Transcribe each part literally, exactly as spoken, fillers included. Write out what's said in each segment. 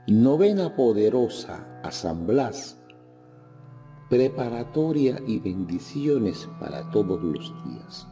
Novena poderosa a San Blas, preparatoria y bendiciones para todos los días.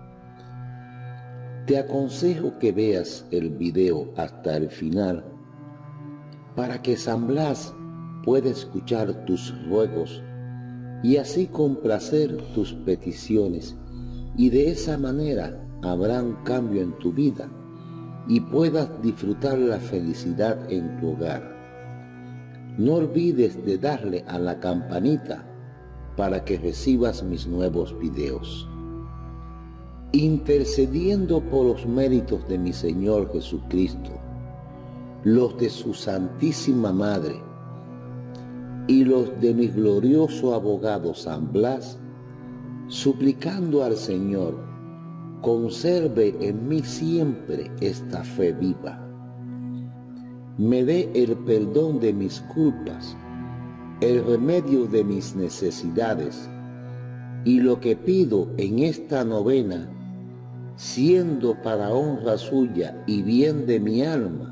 Te aconsejo que veas el video hasta el final para que San Blas pueda escuchar tus ruegos y así complacer tus peticiones, y de esa manera habrá un cambio en tu vida y puedas disfrutar la felicidad en tu hogar. No olvides de darle a la campanita para que recibas mis nuevos videos. Intercediendo por los méritos de mi Señor Jesucristo, los de su Santísima Madre y los de mi glorioso abogado San Blas, suplicando al Señor conserve en mí siempre esta fe viva, me dé el perdón de mis culpas, el remedio de mis necesidades, y lo que pido en esta novena, siendo para honra suya y bien de mi alma,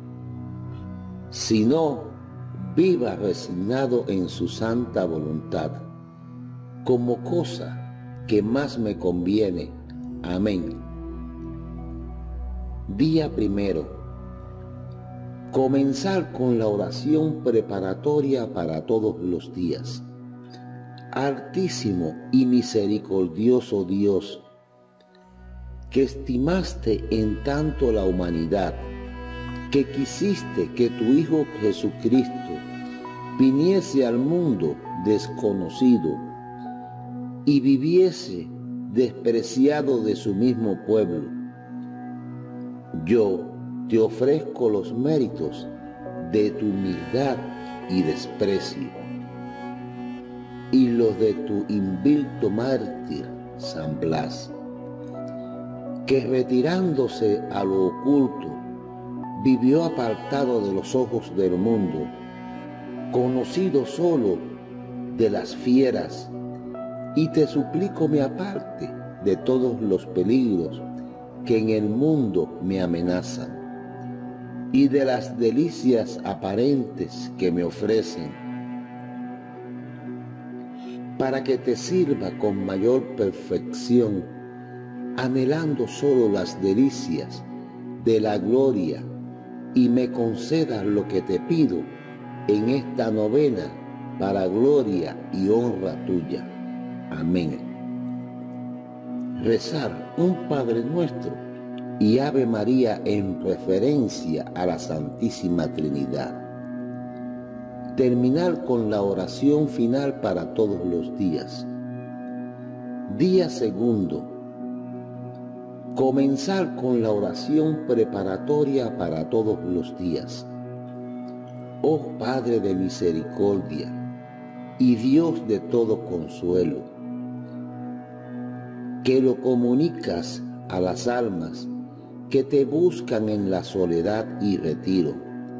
sino viva resignado en su santa voluntad, como cosa que más me conviene. Amén. Día primero. Comenzar con la oración preparatoria para todos los días. Altísimo y misericordioso Dios, que estimaste en tanto la humanidad, que quisiste que tu Hijo Jesucristo viniese al mundo desconocido y viviese despreciado de su mismo pueblo. Yo te ofrezco los méritos de tu humildad y desprecio, y los de tu invilto mártir San Blas, que retirándose a lo oculto, vivió apartado de los ojos del mundo, conocido solo de las fieras, y te suplico me aparte de todos los peligros que en el mundo me amenazan, y de las delicias aparentes que me ofrecen, para que te sirva con mayor perfección, anhelando solo las delicias de la gloria, y me concedas lo que te pido en esta novena para gloria y honra tuya. Amén. Rezar un Padre Nuestro y Ave María en referencia a la Santísima Trinidad. Terminar con la oración final para todos los días. Día segundo. Comenzar con la oración preparatoria para todos los días. Oh Padre de misericordia y Dios de todo consuelo, que lo comunicas a las almas que te buscan en la soledad y retiro,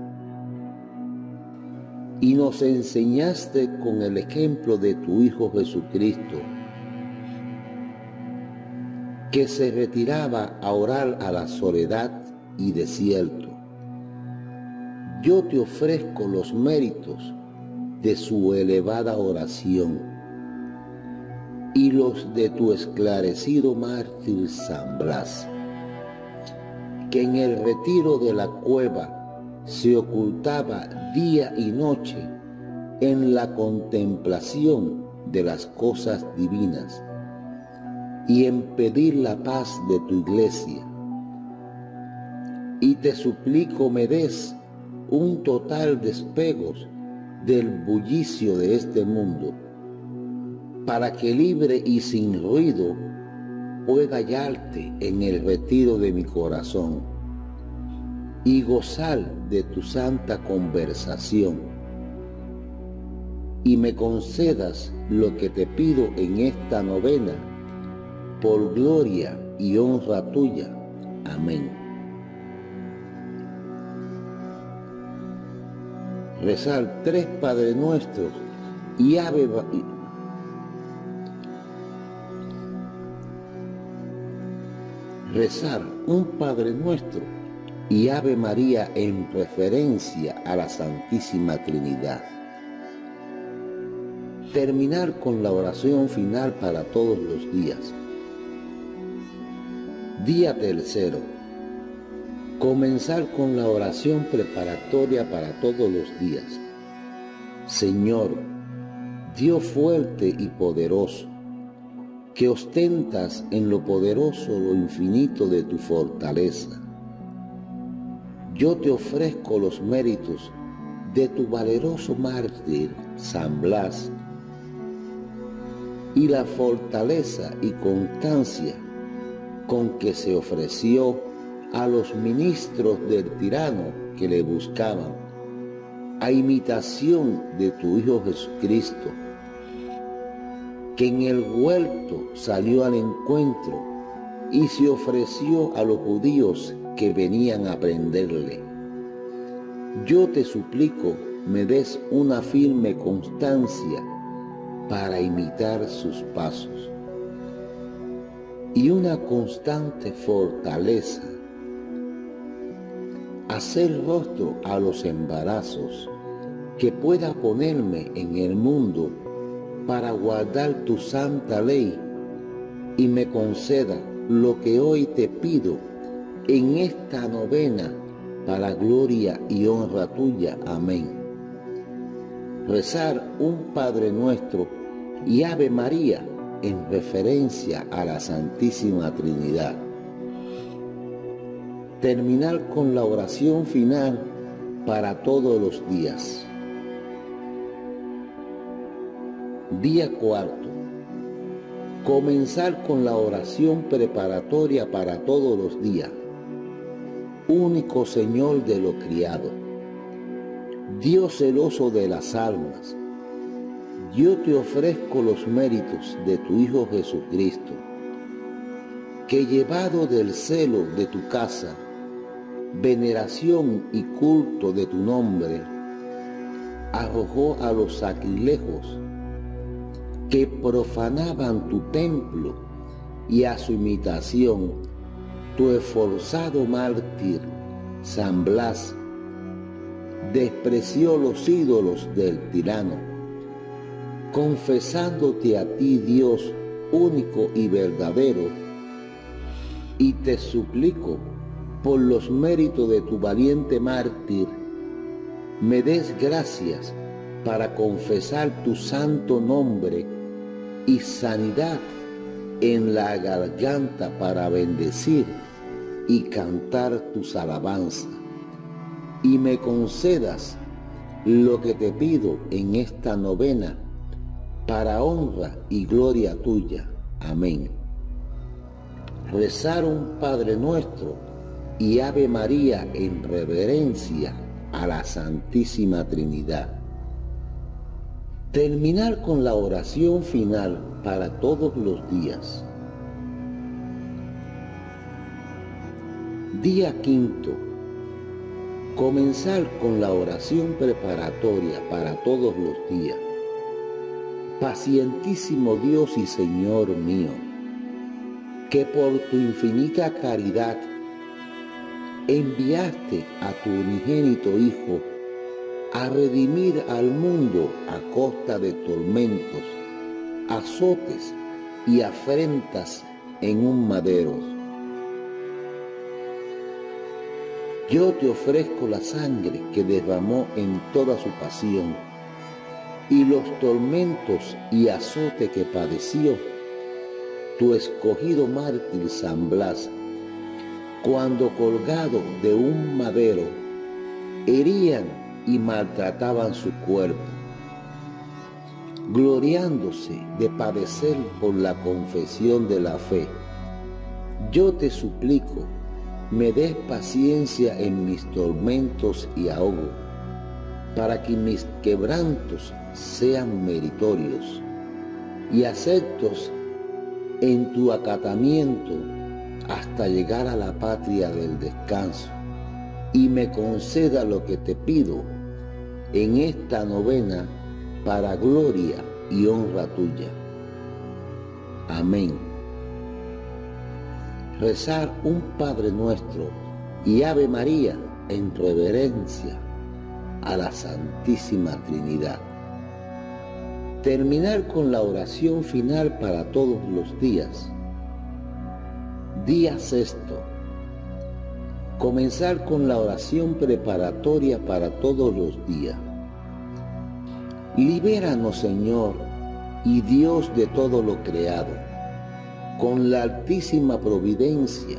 y nos enseñaste con el ejemplo de tu Hijo Jesucristo, que se retiraba a orar a la soledad y desierto. Yo te ofrezco los méritos de su elevada oración y los de tu esclarecido mártir San Blas, que en el retiro de la cueva se ocultaba día y noche en la contemplación de las cosas divinas y en pedir la paz de tu iglesia. Y te suplico me des un total despego del bullicio de este mundo, para que libre y sin ruido pueda hallarte en el retiro de mi corazón y gozar de tu santa conversación, y me concedas lo que te pido en esta novena por gloria y honra tuya. Amén. Rezar tres Padre Nuestros y Ave María. Rezar un Padre Nuestro y Ave María en referencia a la Santísima Trinidad. Terminar con la oración final para todos los días. Día tercero. Comenzar con la oración preparatoria para todos los días. Señor, Dios fuerte y poderoso, que ostentas en lo poderoso lo infinito de tu fortaleza. Yo te ofrezco los méritos de tu valeroso mártir, San Blas, y la fortaleza y constancia con que se ofreció a los ministros del tirano que le buscaban, a imitación de tu Hijo Jesucristo, que en el huerto salió al encuentro y se ofreció a los judíos que venían a prenderle. Yo te suplico me des una firme constancia para imitar sus pasos y una constante fortaleza, hacer rostro a los embarazos, que pueda ponerme en el mundo para guardar tu santa ley y me conceda lo que hoy te pido en esta novena para gloria y honra tuya. Amén. Rezar un Padre Nuestro y Ave María en referencia a la Santísima Trinidad. Terminar con la oración final para todos los días. Día cuarto. Comenzar con la oración preparatoria para todos los días. Único Señor de lo criado, Dios celoso de las almas, yo te ofrezco los méritos de tu Hijo Jesucristo, que llevado del celo de tu casa, veneración y culto de tu nombre, arrojó a los sacrilejos que profanaban tu templo, y a su imitación tu esforzado mártir, San Blas, despreció los ídolos del tirano, confesándote a ti, Dios único y verdadero, y te suplico, por los méritos de tu valiente mártir, me des gracias para confesar tu santo nombre y sanidad en la garganta para bendecir y cantar tus alabanzas, y me concedas lo que te pido en esta novena para honra y gloria tuya. Amén. Rezar un Padre Nuestro y Ave María en reverencia a la Santísima Trinidad. Terminar con la oración final para todos los días. Día quinto. Comenzar con la oración preparatoria para todos los días. Pacientísimo Dios y Señor mío, que por tu infinita caridad enviaste a tu unigénito Hijo a redimir al mundo a costa de tormentos, azotes y afrentas en un madero. Yo te ofrezco la sangre que derramó en toda su pasión y los tormentos y azote que padeció tu escogido mártir San Blas, cuando colgado de un madero herían y maltrataban su cuerpo, gloriándose de padecer por la confesión de la fe. Yo te suplico, me des paciencia en mis tormentos y ahogo, para que mis quebrantos sean meritorios y aceptos en tu acatamiento hasta llegar a la patria del descanso, y me conceda lo que te pido en esta novena para gloria y honra tuya. Amén. Rezar un Padre Nuestro y Ave María en reverencia a la Santísima Trinidad. Terminar con la oración final para todos los días. Día sexto. Comenzar con la oración preparatoria para todos los días. Libéranos, Señor, y Dios de todo lo creado, con la altísima providencia.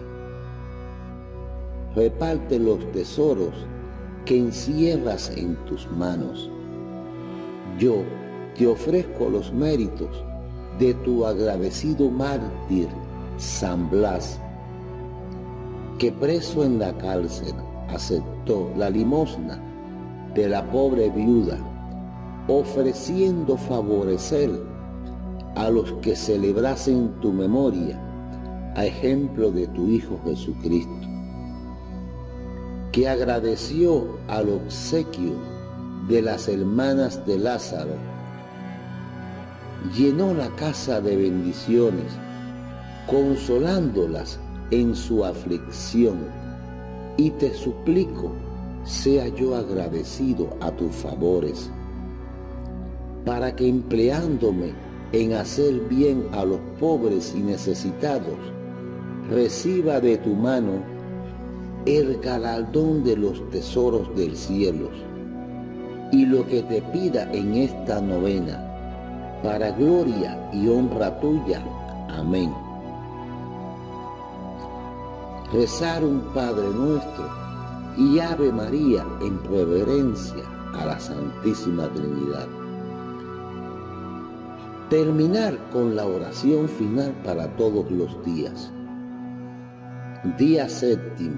Reparte los tesoros que encierras en tus manos. Yo te ofrezco los méritos de tu agradecido mártir San Blas, que preso en la cárcel aceptó la limosna de la pobre viuda, ofreciendo favorecer a los que celebrasen tu memoria, a ejemplo de tu Hijo Jesucristo, que agradeció al obsequio de las hermanas de Lázaro, llenó la casa de bendiciones, consolándolas en su aflicción, y te suplico sea yo agradecido a tus favores, para que empleándome en hacer bien a los pobres y necesitados, reciba de tu mano el galardón de los tesoros del cielo, y lo que te pida en esta novena, para gloria y honra tuya. Amén. Rezar un Padre Nuestro y Ave María en reverencia a la Santísima Trinidad. Terminar con la oración final para todos los días. Día séptimo.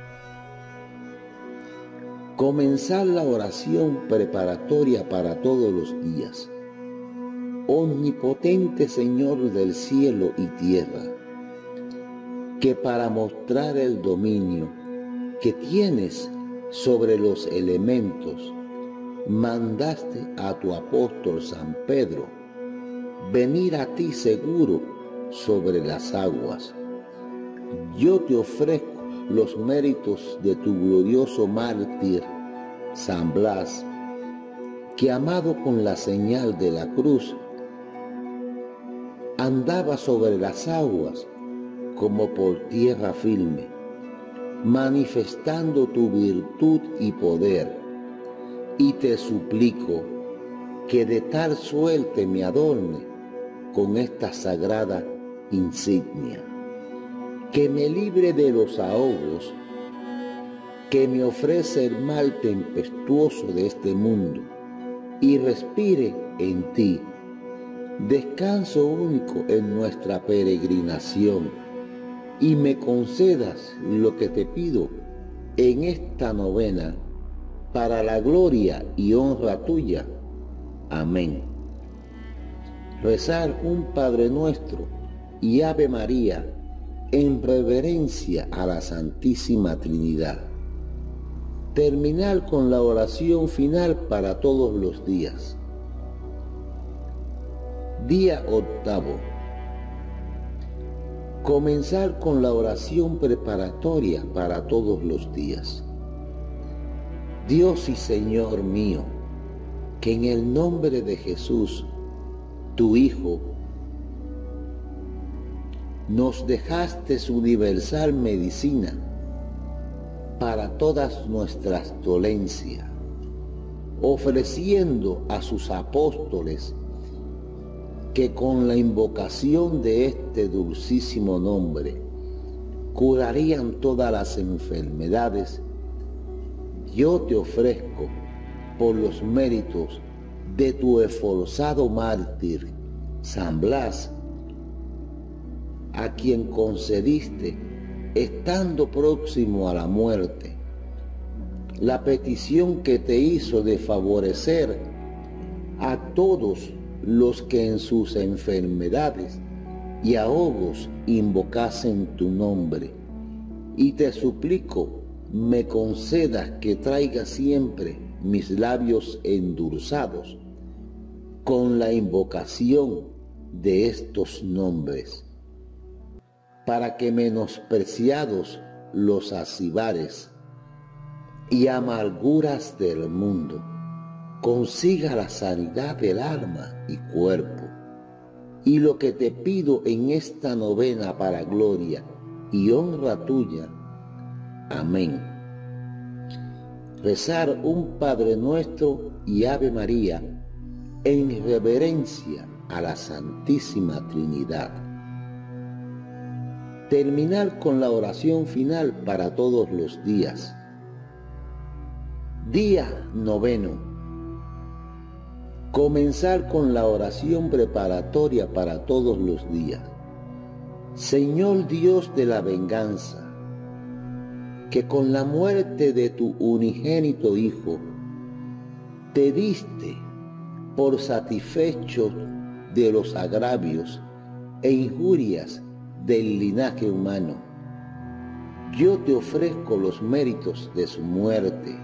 Comenzar la oración preparatoria para todos los días. Omnipotente Señor del cielo y tierra, que para mostrar el dominio que tienes sobre los elementos, mandaste a tu apóstol San Pedro venir a ti seguro sobre las aguas. Yo te ofrezco los méritos de tu glorioso mártir San Blas, que amado con la señal de la cruz, andaba sobre las aguas como por tierra firme, manifestando tu virtud y poder, y te suplico que de tal suerte me adorne con esta sagrada insignia, que me libre de los ahogos que me ofrece el mal tempestuoso de este mundo, y respire en ti descanso único en nuestra peregrinación, y me concedas lo que te pido en esta novena, para la gloria y honra tuya. Amén. Rezar un Padre Nuestro y Ave María en reverencia a la Santísima Trinidad. Terminar con la oración final para todos los días. Día octavo. Comenzar con la oración preparatoria para todos los días. Dios y Señor mío, que en el nombre de Jesús, tu Hijo, nos dejaste su universal medicina para todas nuestras dolencias, ofreciendo a sus apóstoles que con la invocación de este dulcísimo nombre curarían todas las enfermedades. Yo te ofrezco, por los méritos de tu esforzado mártir San Blas, a quien concediste, estando próximo a la muerte, la petición que te hizo de favorecer a todos los que en sus enfermedades y ahogos invocasen tu nombre, y te suplico me concedas que traiga siempre mis labios endulzados con la invocación de estos nombres, para que menospreciados los acibares y amarguras del mundo, consiga la sanidad del alma y cuerpo. Y lo que te pido en esta novena para gloria y honra tuya. Amén. Rezar un Padre Nuestro y Ave María en reverencia a la Santísima Trinidad. Terminar con la oración final para todos los días. Día noveno. Comenzar con la oración preparatoria para todos los días. Señor Dios de la venganza, que con la muerte de tu unigénito Hijo te diste por satisfecho de los agravios e injurias del linaje humano. Yo te ofrezco los méritos de su muerte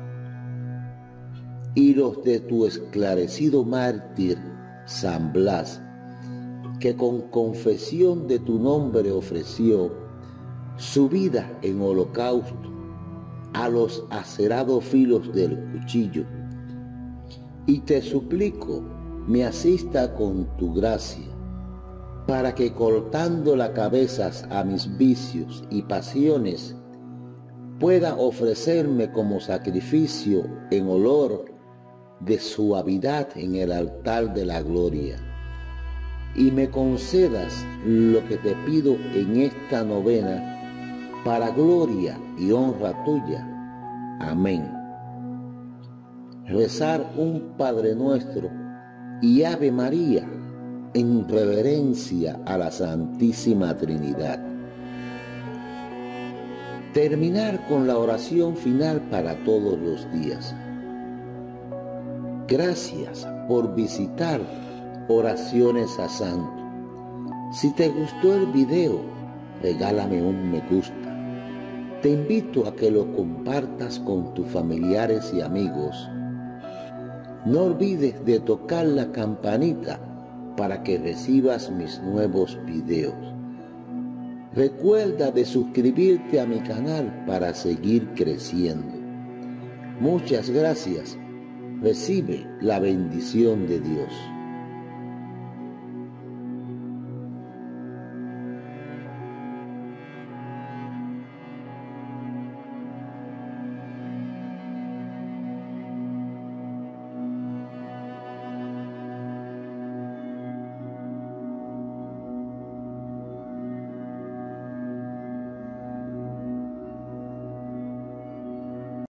y los de tu esclarecido mártir San Blas, que con confesión de tu nombre ofreció su vida en holocausto a los acerados filos del cuchillo. Y te suplico me asista con tu gracia, para que cortando las cabezas a mis vicios y pasiones, pueda ofrecerme como sacrificio en olor de suavidad en el altar de la gloria, y me concedas lo que te pido en esta novena para gloria y honra tuya. Amén. Rezar un Padre Nuestro y Ave María en reverencia a la Santísima Trinidad. Terminar con la oración final para todos los días. Gracias por visitar Oraciones a Santo. Si te gustó el video, regálame un me gusta. Te invito a que lo compartas con tus familiares y amigos. No olvides de tocar la campanita para que recibas mis nuevos videos. Recuerda de suscribirte a mi canal para seguir creciendo. Muchas gracias. Recibe la bendición de Dios.